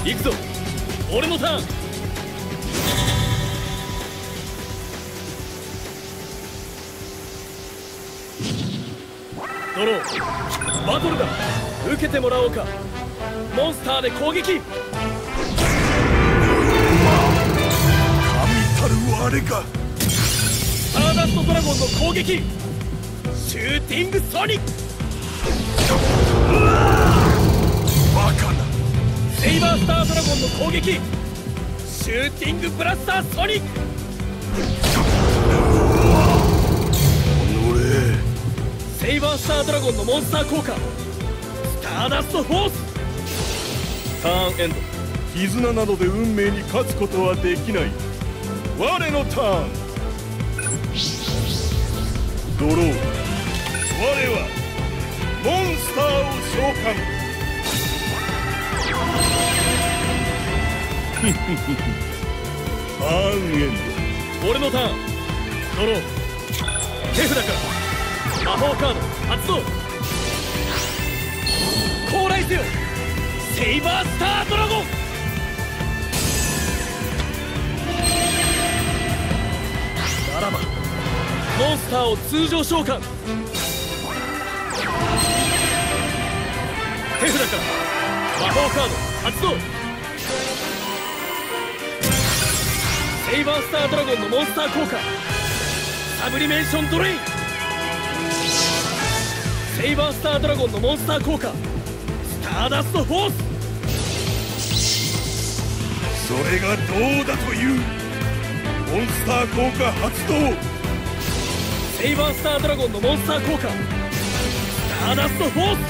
行くぞ。俺のターン。ドロー、バトルだ。受けてもらおうか。モンスターで攻撃。 神たる我がスターダストドラゴンの攻撃。シューティングソニック。 バカな。 セイバースタードラゴンの攻撃。シューティングブラスターソニック。セイバースタードラゴンのモンスター効果。スターダストフォース。ターンエンド。 絆などで運命に勝つことはできない。我のターン。ドロー。我はモンスターを召喚。ターンエンド。俺のターン。ドロー。手札から魔法カード発動。高来せよセイバースタードラゴン。ならばモンスターを通常召喚。手札から魔法カード発動。セイバースタードラゴンのモンスター効果サブリメーションドレイン。セイバースタードラゴンのモンスター効果スターダストフォース。 それがどうだという。モンスター効果発動。 セイバースタードラゴンのモンスター効果スターダストフォース。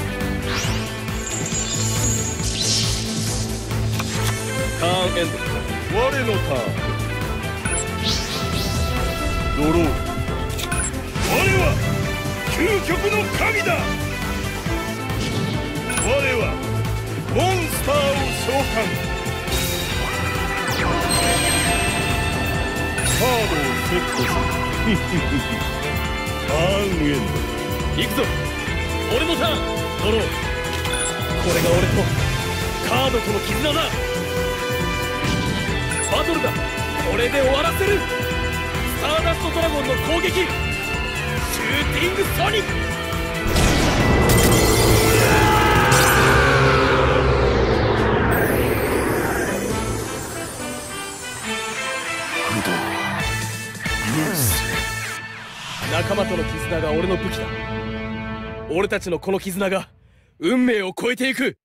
ターンエンド。 我のターン。ドロー。我は究極の神だ。我はモンスターを召喚。カードをセットする。ターンエンド。 行くぞ。俺のターン。ドロー。これが俺とカードとの絆だ。バトルだ。これで終わらせる。スターダストドラゴンの攻撃。シューティングソニック。仲間との絆が俺の武器だ。俺たちのこの絆が運命を超えていく。